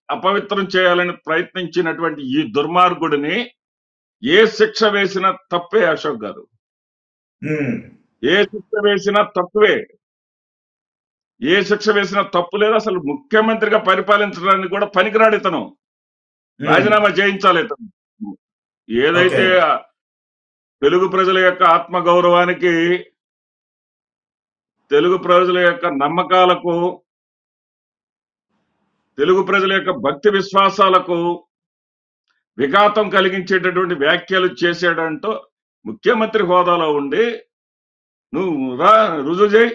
అపవిత్రం చేయాలని ప్రయత్నించినటువంటి ఈ దుర్మార్గుడిని ఏ శిక్ష వేసినా తప్పే అశోక్ గారు. ఏ శిక్ష వేసినా తప్పువే. ఏ శిక్ష వేసినా తప్పు లేదు. అసలు ముఖ్యమంత్రిగా పరిపాలించడానికి కూడా పనికిరాడు ఇతను. రాజీనామా చేయించాలి ఇతను. ఏదైతే తెలుగు ప్రజల యొక్క ఆత్మ గౌరవానికి, తెలుగు ప్రజల యొక్క నమ్మకాలకు, తెలుగు ప్రజల యొక్క భక్తి విశ్వాసాలకు విఘాతం కలిగించేటటువంటి వ్యాఖ్యలు చేశాడంటూ ముఖ్యమంత్రి హోదాలో ఉండి నువ్వు రుజువు చేయి.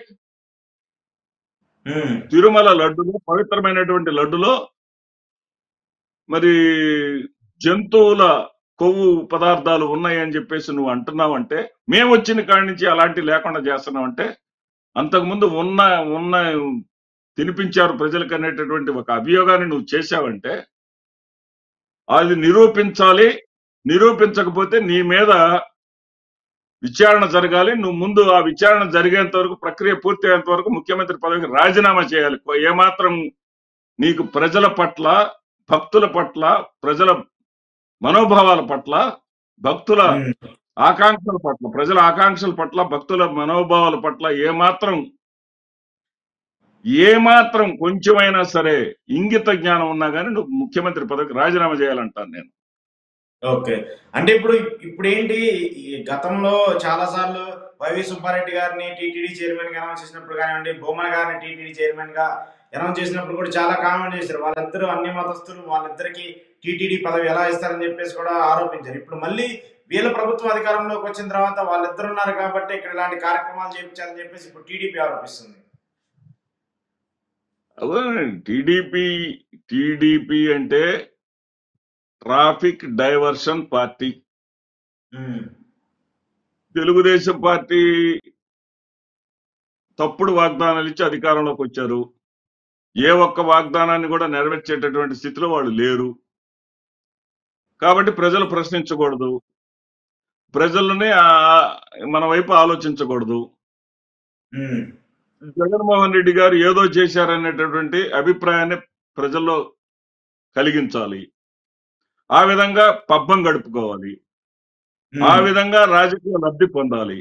తిరుమల లడ్డులో, పవిత్రమైనటువంటి లడ్డులో మరి జంతువుల కొవ్వు పదార్థాలు ఉన్నాయని చెప్పేసి నువ్వు అంటున్నావంటే, మేము వచ్చిన కాడి నుంచి అలాంటి లేకుండా చేస్తున్నావంటే, అంతకుముందు ఉన్న తినిపించారు ప్రజలకు అనేటటువంటి ఒక అభియోగాన్ని నువ్వు చేశావంటే అది నిరూపించాలి. నిరూపించకపోతే నీ మీద విచారణ జరగాలి. నువ్వు ముందు ఆ విచారణ జరిగేంత వరకు, ప్రక్రియ పూర్తి అయ్యేంత వరకు ముఖ్యమంత్రి పదవికి రాజీనామా చేయాలి. ఏమాత్రం నీకు ప్రజల పట్ల, భక్తుల పట్ల, ప్రజల మనోభావాల పట్ల, భక్తుల ఆకాంక్షల పట్ల, ప్రజల ఆకాంక్షల పట్ల, భక్తుల మనోభావాల పట్ల ఏమాత్రం కొంచెమైనా సరే ఇంగిత జ్ఞానం ఉన్నా కానీ నువ్వు ముఖ్యమంత్రి పదవికి రాజీనామా చేయాలంటాను నేను. ఓకే, అంటే ఇప్పుడు ఏంటి, గతంలో చాలా సార్లు వైవి సుబ్బారెడ్డి గారిని టీటీడీ చైర్మన్ గా అనౌన్స్ చేసినప్పుడు కానివ్వండి, బొమ్మన గారిని టీటీడీ చైర్మన్ గా అనౌన్స్ చేసినప్పుడు కూడా చాలా కామెంట్ చేశారు. వాళ్ళిద్దరూ అన్ని మతస్థులు, వాళ్ళిద్దరికి టీటీడీ పదవి ఎలా ఇస్తారని చెప్పేసి కూడా ఆరోపించారు. ఇప్పుడు మళ్ళీ వీళ్ళ ప్రభుత్వం అధికారంలోకి వచ్చిన తర్వాత వాళ్ళిద్దరు ఉన్నారు కాబట్టి ఇక్కడ ఇలాంటి కార్యక్రమాలు చేయించారని చెప్పేసి ఇప్పుడు టీడీపీ ఆరోపిస్తుంది. టీడీపీ అంటే traffic diversion party. Telugudesam party తప్పుడు వాగ్దానాలు ఇచ్చి అధికారంలోకి వచ్చారు. ఏ ఒక్క వాగ్దానాన్ని కూడా నెరవేర్చేటటువంటి స్థితిలో వాళ్ళు లేరు. కాబట్టి ప్రజలు ప్రశ్నించకూడదు, ప్రజల్ని మన వైపు ఆలోచించకూడదు. జగన్మోహన్ రెడ్డి గారు ఏదో చేశారనేటటువంటి అభిప్రాయాన్ని ప్రజల్లో కలిగించాలి. ఆ విధంగా పబ్బం గడుపుకోవాలి, ఆ విధంగా రాజకీయ లబ్ధి పొందాలి.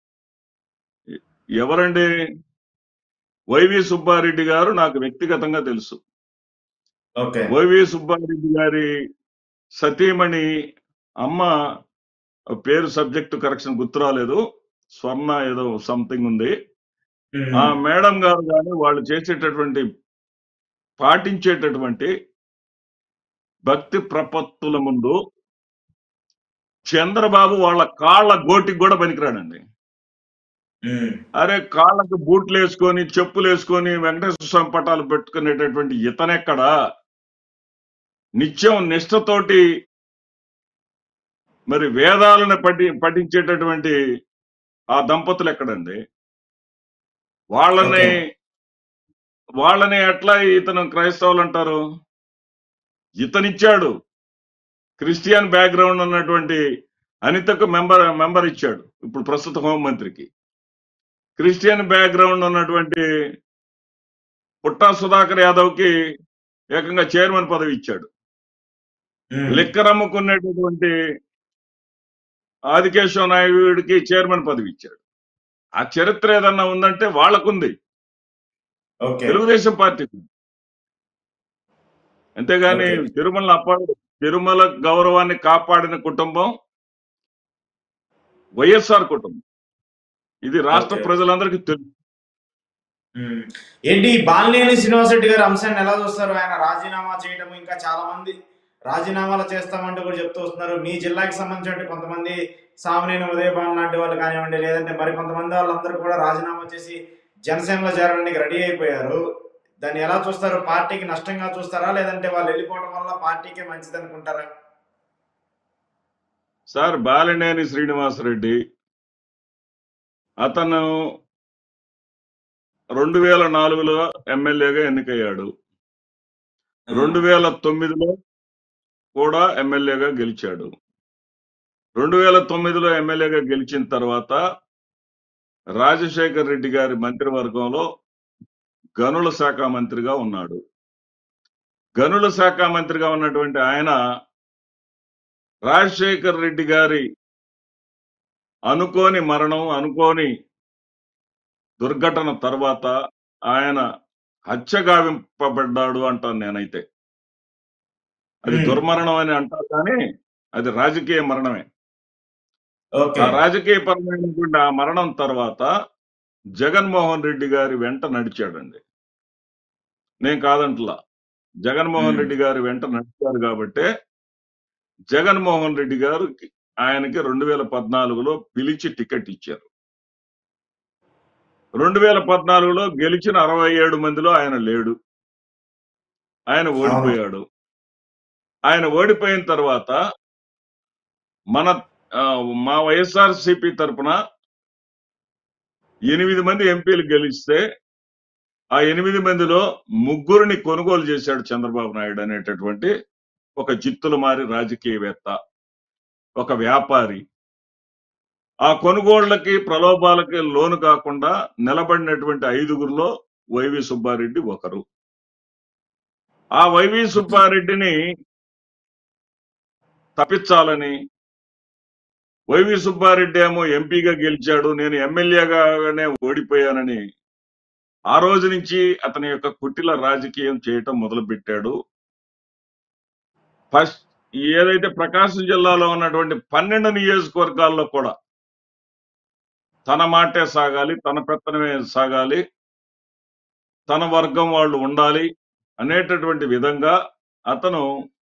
ఎవరండి? వైవి సుబ్బారెడ్డి గారు నాకు వ్యక్తిగతంగా తెలుసు. వైవి సుబ్బారెడ్డి గారి సతీమణి అమ్మ పేరు సబ్జెక్టు కరెక్షన్ గుర్తురాలేదు, స్వర్ణ ఏదో సంథింగ్ ఉంది. ఆ మేడం గారు కానీ వాళ్ళు చేసేటటువంటి, పాటించేటటువంటి భక్తి ప్రపత్తుల ముందు చంద్రబాబు వాళ్ళ కాళ్ళ గోటికి కూడా పనికిరాడండి. అరే, కాళ్ళకు బూట్లు వేసుకొని, చెప్పులు వేసుకొని, వెంకటేశ్వర స్వామి పటాలు పెట్టుకునేటటువంటి ఇతనెక్కడా? నిత్యం నిష్ఠతోటి మరి వేదాలను పఠించేటటువంటి ఆ దంపతులు ఎక్కడండి? వాళ్ళని ఎట్లా ఇతను క్రైస్తవులు అంటారు? ఇతనిచ్చాడు క్రిస్టియన్ బ్యాక్గ్రౌండ్ ఉన్నటువంటి అనితకు మెంబర్ ఇచ్చాడు ఇప్పుడు ప్రస్తుత హోంమంత్రికి. క్రిస్టియన్ బ్యాక్గ్రౌండ్ ఉన్నటువంటి పుట్టా సుధాకర్ యాదవ్కి ఏకంగా చైర్మన్ పదవి ఇచ్చాడు. లిక్కర్ అమ్ముకునేటటువంటి ఆదికేశవ నాయుడికి చైర్మన్ పదవి ఇచ్చాడు. ఆ చరిత్ర ఏదన్నా ఉందంటే వాళ్ళకుంది, తెలుగుదేశం పార్టీకి. అంతేగాని తిరుమల గౌరవాన్ని కాపాడిన కుటుంబం వైఎస్ఆర్ కుటుంబం. ఇది రాష్ట్ర ప్రజలందరికీ తెలుసు. ఏంటి బాలినేని శ్రీనివాసరెడ్డి గారు అంశాన్ని ఎలా చూస్తారు? ఆయన రాజీనామా చేయడం, ఇంకా చాలా మంది రాజీనామాలు చేస్తామంటూ కూడా చెప్తూ వస్తున్నారు. మీ జిల్లాకి సంబంధించిన కొంతమంది సామినేని ఉదయభాన్ లాంటి వాళ్ళు కానివ్వండి, లేదంటే మరి కొంతమంది వాళ్ళందరూ కూడా రాజీనామా చేసి జనసేనలో చేరడానికి రెడీ అయిపోయారు. దాన్ని ఎలా చూస్తారు? పార్టీకి నష్టంగా చూస్తారా, లేదంటే వాళ్ళు వెళ్ళిపోవడం వల్ల పార్టీకే మంచిది అనుకుంటారా? సార్, బాలినేని శ్రీనివాసరెడ్డి అతను 2004లో ఎమ్మెల్యేగా ఎన్నికయ్యాడు. 2009లో కూడా ఎమ్మెల్యేగా గెలిచాడు. 2009లో ఎమ్మెల్యేగా గెలిచిన తర్వాత రాజశేఖర్ రెడ్డి గారి మంత్రివర్గంలో గనుల శాఖ మంత్రిగా ఉన్నాడు. గనుల శాఖ మంత్రిగా ఉన్నటువంటి ఆయన రాజశేఖర్ రెడ్డి గారి అనుకోని దుర్ఘటన తర్వాత ఆయన హత్యగావింపబడ్డాడు అంటాను నేనైతే. అది ఉమ్, దుర్మరణం అని అంటారు కానీ అది రాజకీయ మరణమే. ఓకే. ఆ రాజకీయపరమైనటువంటి ఆ మరణం తర్వాత జగన్మోహన్ రెడ్డి గారి వెంట నడిచాడండి. నేను కాదంటలా. జగన్మోహన్ ఉమ్, రెడ్డి గారి వెంట నడిచారు కాబట్టే జగన్మోహన్ రెడ్డి గారు ఆయనకి 2014లో పిలిచి టికెట్ ఇచ్చారు. 2014లో గెలిచిన 67 మందిలో ఆయన లేడు. ఆయన అవును. ఓడిపోయాడు. ఆయన ఓడిపోయిన తర్వాత మన మా వైఎస్ఆర్‌సీపీ తరపున 8 మంది ఎంపీలు గెలిస్తే ఆ 8 మందిలో ముగ్గురిని కొనుగోలు చేశాడు చంద్రబాబు నాయుడు అనేటటువంటి ఒక జిత్తులమారి రాజకీయవేత్త, ఒక వ్యాపారి. ఆ కొనుగోళ్లకి, ప్రలోభాలకి లోను కాకుండా నిలబడినటువంటి 5గురిలో వైవి సుబ్బారెడ్డి ఒకరు. ఆ వైవి సుబ్బారెడ్డిని తప్పించాలని, వైవి సుబ్బారెడ్డి ఏమో ఎంపీగా గెలిచాడు, నేను ఎమ్మెల్యేగానే ఓడిపోయానని ఆ రోజు నుంచి అతని యొక్క కుటిల రాజకీయం చేయటం మొదలుపెట్టాడు. ఫస్ట్ ఏదైతే ప్రకాశం జిల్లాలో ఉన్నటువంటి 12 నియోజకవర్గాల్లో కూడా తన మాటే సాగాలి, తన పెత్తనమే సాగాలి, తన వర్గం వాళ్ళు ఉండాలి అనేటటువంటి విధంగా అతను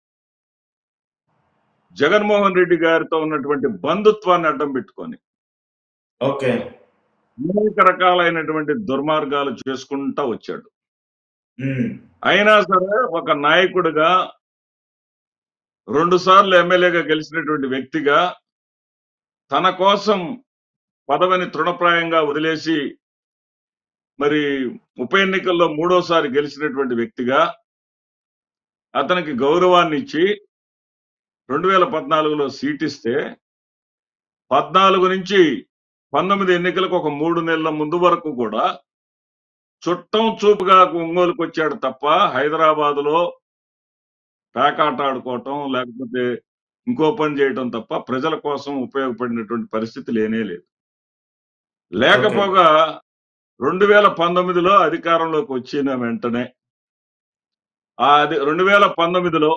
జగన్మోహన్ రెడ్డి గారితో ఉన్నటువంటి బంధుత్వాన్ని అడ్డం పెట్టుకొని ఓకే. అనేక రకాలైనటువంటి దుర్మార్గాలు చేసుకుంటా వచ్చాడు. ఉమ్, అయినా సరే ఒక నాయకుడిగా 2 సార్లు ఎమ్మెల్యేగా గెలిచినటువంటి వ్యక్తిగా తన కోసం పదవిని తృణప్రాయంగా వదిలేసి మరి ఉప ఎన్నికల్లో 3వసారి గెలిచినటువంటి వ్యక్తిగా అతనికి గౌరవాన్ని ఇచ్చి 2014లో సీట్ ఇస్తే 14 నుంచి 19 ఎన్నికలకు ఒక 3 నెలల ముందు వరకు కూడా చుట్టం చూపుగా ఒంగోలుకు వచ్చాడు తప్ప హైదరాబాద్ లో పేకాట ఆడుకోవటం లేకపోతే ఇంకో పని చేయటం తప్ప ప్రజల కోసం ఉపయోగపడినటువంటి పరిస్థితి లేనే లేదు. ఓకే. లేకపోగా 2019లో అధికారంలోకి వచ్చిన వెంటనే 2019లో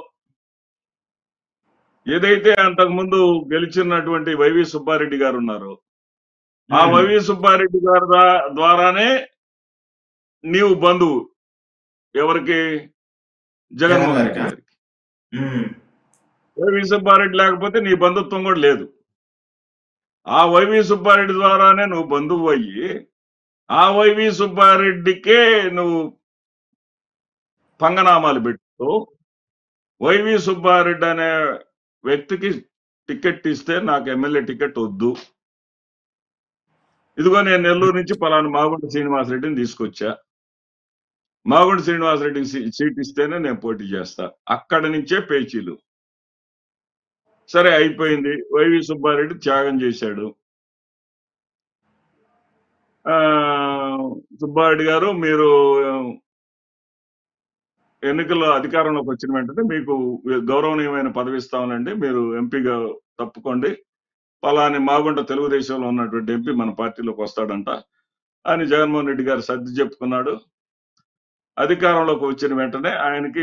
ఏదైతే అంతకుముందు గెలిచినటువంటి వైవి సుబ్బారెడ్డి గారు ఉన్నారో ఆ ఉమ్, వైవి సుబ్బారెడ్డి గారి ద్వారానే నీవు బంధువు ఎవరికి? జగన్ జగన్మోహన్ రెడ్డి గారికా? గారికి. ఉమ్, వైవి సుబ్బారెడ్డి లేకపోతే నీ బంధుత్వం కూడా లేదు. ఆ వైవి సుబ్బారెడ్డి ద్వారానే నువ్వు బంధువు అయ్యి ఆ వైవి సుబ్బారెడ్డికే నువ్వు పంగనామాలు పెట్టు. వైవి సుబ్బారెడ్డి అనే వ్యక్తికి టికెట్ ఇస్తే నాకు ఎమ్మెల్యే టికెట్ వద్దు, ఇదిగో నేను నెల్లూరు నుంచి పలానా మాగుంట శ్రీనివాసరెడ్డిని తీసుకొచ్చా, మాగుంట శ్రీనివాసరెడ్డికి సీట్ ఇస్తేనే నేను పోటీ చేస్తా. అక్కడి నుంచే పేచీలు. సరే అయిపోయింది. వైవి సుబ్బారెడ్డి త్యాగం చేశాడు. ఆ సుబ్బారెడ్డి గారు మీరు ఎన్నికల్లో అధికారంలోకి వచ్చిన వెంటనే మీకు గౌరవనీయమైన పదవి ఇస్తామనండి, మీరు ఎంపీగా తప్పుకోండి, పలాని మాగుంట తెలుగుదేశంలో ఉన్నటువంటి ఎంపీ మన పార్టీలోకి వస్తాడంట అని జగన్మోహన్ రెడ్డి గారు సర్ది చెప్పుకున్నాడు. అధికారంలోకి వచ్చిన వెంటనే ఆయనకి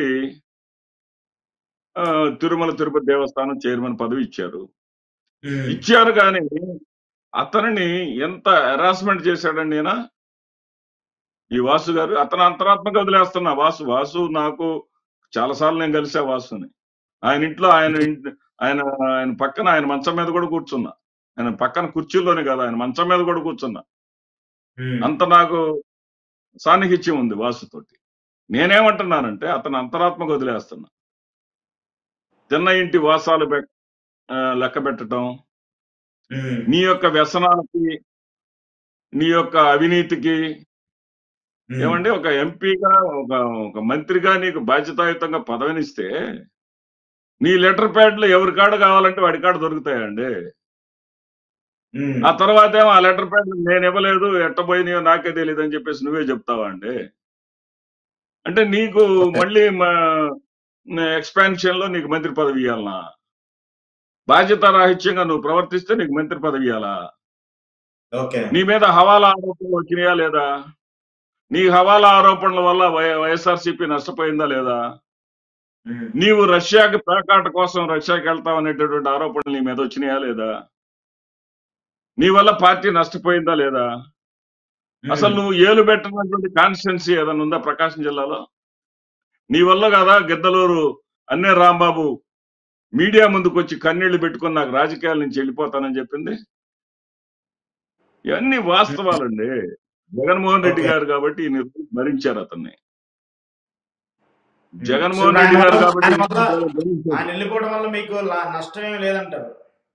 తిరుమల తిరుపతి దేవస్థానం చైర్మన్ పదవి ఇచ్చారు. ఉమ్, ఇచ్చారు కానీ అతనిని ఎంత హెరాస్మెంట్ చేశాడండి ఈయన, ఈ వాసు గారు. అతను అంతరాత్మగా వదిలేస్తున్నా. వాసు నాకు చాలా సార్లు నేను కలిసా వాసుని. ఆయన ఇంట్లో ఆయన ఆయన పక్కన ఆయన మంచం మీద కూడా కూర్చున్నా. ఆయన పక్కన కుర్చీలోనే కదా, ఆయన మంచం మీద కూడా కూర్చున్నా. ఉమ్, అంత నాకు సాన్నిహిత్యం ఉంది వాసుతోటి. నేనేమంటున్నానంటే అతను అంతరాత్మకు వదిలేస్తున్నా. తిన్న ఇంటి వాసాలు లెక్క పెట్టడం, ఉమ్, నీ యొక్క వ్యసనాలకి, నీ యొక్క అవినీతికి, ఉమ్, ఏమండి ఒక ఎంపీగా ఒక ఒక మంత్రిగా నీకు బాధ్యతాయుతంగా పదవినిస్తే నీ లెటర్ ప్యాడ్లు ఎవరి కాడ కావాలంటే వాడి కాడ దొరుకుతాయండి. ఉమ్, ఆ తర్వాత ఏమో ఆ లెటర్ ప్యాడ్లు నేను ఇవ్వలేదు, ఎట్టబోయినాయో నాకే తెలియదు అని చెప్పేసి నువ్వే చెప్తావా అండి? అంటే నీకు ఓకే. మళ్ళీ ఎక్స్పాన్షన్ లో నీకు మంత్రి పదవి ఇవ్వాలనా? బాధ్యత రాహిత్యంగా నువ్వు ప్రవర్తిస్తే నీకు మంత్రి పదవి ఇవ్వాలా? ఓకే. నీ మీద హవాలా ఆరోపణలు వచ్చినాయా లేదా? నీ హవాలా ఆరోపణల వల్ల వైఎస్ఆర్సీపీ నష్టపోయిందా లేదా? ఉమ్. నీవు రష్యాకి పేకాట కోసం రష్యాకి వెళ్తావు అనేటటువంటి ఆరోపణలు నీ మీద వచ్చినాయా లేదా? నీ వల్ల పార్టీ నష్టపోయిందా లేదా? అసలు ఉమ్. నువ్వు ఏలు పెట్టినటువంటి కాన్స్టిట్యున్సీ ఏదైనా ఉందా ప్రకాశం జిల్లాలో? నీ వల్ల కదా గిద్దలూరు అన్నే రాంబాబు మీడియా ముందుకు వచ్చి కన్నీళ్లు పెట్టుకుని నాకు రాజకీయాల నుంచి వెళ్ళిపోతానని చెప్పింది. ఇవన్నీ వాస్తవాలండి. జగన్మోహన్ రెడ్డి ఓకే. గారు కాబట్టి ఈయన భరించారు అతన్ని. సో జగన్మోహన్ ఇప్పుడు రెడ్డి ఆయన గారు వల్ల కాబట్టి ఆయన ఈయన వల్ల భరించారు. ఆయన వెళ్ళిపోవడం వల్ల మీకు నష్టం ఏమి లేదంటారు?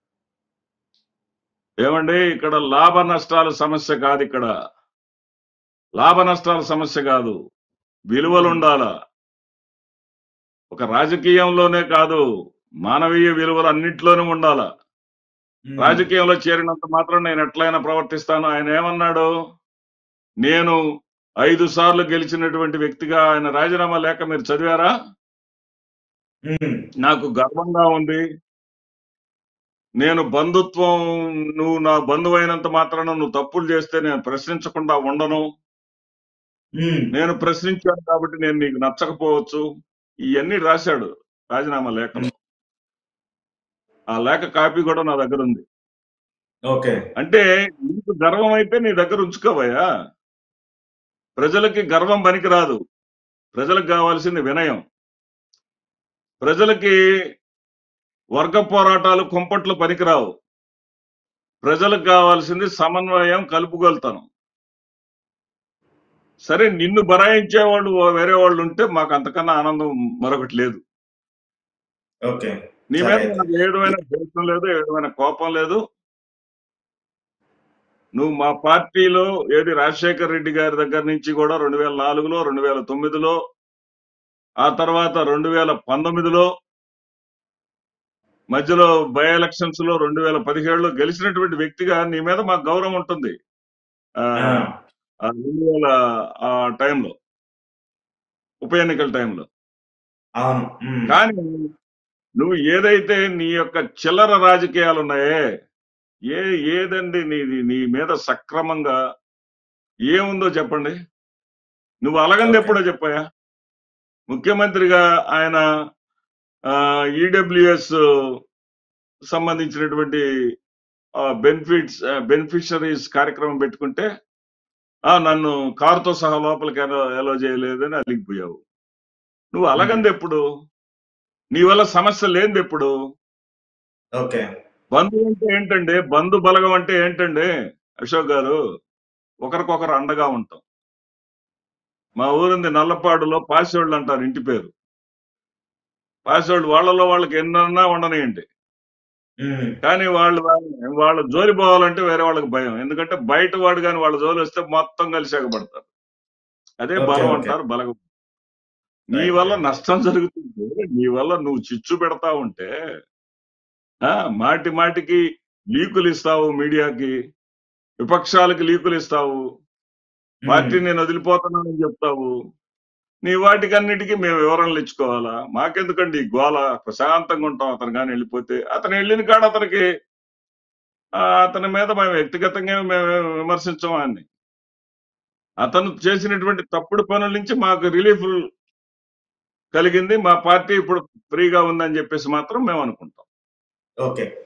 ఏమండి, ఇక్కడ లాభ నష్టాల సమస్య కాదు. ఇక్కడ లాభ నష్టాల సమస్య కాదు, విలువలు ఉమ్. ఉండాల. ఒక రాజకీయంలోనే కాదు, మానవీయ విలువలు అన్నింటిలోనూ ఉండాల. ఉమ్. రాజకీయంలో చేరినంత మాత్రం నేను ఎట్లయినా ప్రవర్తిస్తాను. ఆయన ఏమన్నాడు? నేను 5 సార్లు గెలిచినటువంటి వ్యక్తిగా ఆయన రాజీనామా లేఖ మీరు చదివారా? ఉమ్. నాకు గర్వంగా ఉంది. నేను బంధుత్వం, నువ్వు నా బంధువు అయినంత మాత్రాన నువ్వు తప్పులు చేస్తే నేను ప్రశ్నించకుండా ఉండను. ఉమ్. నేను ప్రశ్నించాను కాబట్టి నేను నీకు నచ్చకపోవచ్చు. ఇవన్నీ రాశాడు రాజీనామా లేఖలో. ఉమ్. ఆ లేఖ కాపీ కూడా నా దగ్గర ఉంది. ఓకే. అంటే నీకు గర్వం అయితే నీ దగ్గర ఉంచుకోవయ్యా. ప్రజలకి గర్వం పనికిరాదు. ప్రజలకు కావాల్సింది వినయం. ప్రజలకి వర్గ పోరాటాలు కుంపట్లు పనికిరావు. ప్రజలకు కావాల్సింది సమన్వయం, కలుపుగలుతనం. సరే, నిన్ను బరాయించే వాళ్ళు వేరే వాళ్ళు ఉంటే మాకు అంతకన్నా ఆనందం మరొకటి లేదు. ఓకే. నీ సరే మీద అయితే. నాకు ఏ విధమైన ద్వేషం లేదు, ఏ విధమైన కోపం లేదు. నువ్వు మా పార్టీలో ఏది రాజశేఖర్ రెడ్డి గారి దగ్గర నుంచి కూడా 2004లో, 2009లో, ఆ తర్వాత 2019లో, మధ్యలో బై ఎలక్షన్స్ లో 2017లో గెలిచినటువంటి వ్యక్తిగా నీ మీద మాకు గౌరవం ఉంటుంది. ఆ ఆ. ఆ 2000 ఆ టైంలో, ఉప ఎన్నికల టైంలో. అవును. ఉమ్. కానీ నువ్వు ఏదైతే నీ యొక్క చిల్లర రాజకీయాలు ఉన్నాయే, ఏదండి నీది? నీ మీద సక్రమంగా ఏముందో చెప్పండి. నువ్వు అలగంది ఓకే. ఎప్పుడో చెప్పాయా? ముఖ్యమంత్రిగా ఆయన ఈడబ్ల్యూఎస్ సంబంధించినటువంటి బెనిఫిషరీస్ కార్యక్రమం పెట్టుకుంటే నన్ను కారుతో సహా లోపలికి ఎలో చేయలేదని అలిగిపోయావు. నువ్వు ఉమ్. అలగంది ఎప్పుడు? నీ వల్ల సమస్య లేనిది ఎప్పుడు? ఓకే. బంధు అంటే ఏంటండి? బంధు బలగం అంటే ఏంటండి అశోక్ గారు? ఒకరికొకరు అండగా ఉంటాం. మా ఊరుంది నల్లపాడులో, పాసోళ్ళు అంటారు ఇంటి పేరు. పాసోళ్ళు వాళ్ళలో వాళ్ళకి ఎన్నన్నా ఉండనియండి, ఉమ్. కానీ వాళ్ళ జోలి పోవాలంటే వేరే వాళ్ళకి భయం. ఎందుకంటే బయట వాడు కానీ వాళ్ళ జోలి వస్తే మొత్తం కలిసి ఎగబడతారు. అదే ఓకే. బలం ఓకే. అంటారు, బలగం. నీ రైట్. వల్ల రైట్. నష్టం జరుగుతుంది. నీ వల్ల నువ్వు చిచ్చు పెడతా ఉంటే మాటి మాటికి లీకులు ఇస్తావు మీడియాకి, విపక్షాలకి లీకులు ఇస్తావు, ఉమ్. పార్టీ నేను వదిలిపోతున్నానని చెప్తావు. నీ వాటికన్నిటికీ మేము వివరణలు ఇచ్చుకోవాలా? మాకెందుకండి ఈ గోల? ప్రశాంతంగా ఉంటాం. అతను కానీ వెళ్ళిపోతే, అతను వెళ్ళిన కాడ అతనికి అతని మీద మేము వ్యక్తిగతంగా మేము విమర్శించం ఆయన్ని. అతను చేసినటువంటి తప్పుడు పనుల నుంచి మాకు రిలీఫ్ కలిగింది. మా పార్టీ ఇప్పుడు ఫ్రీగా ఉందని చెప్పేసి మాత్రం మేము అనుకుంటాం. ఓకే.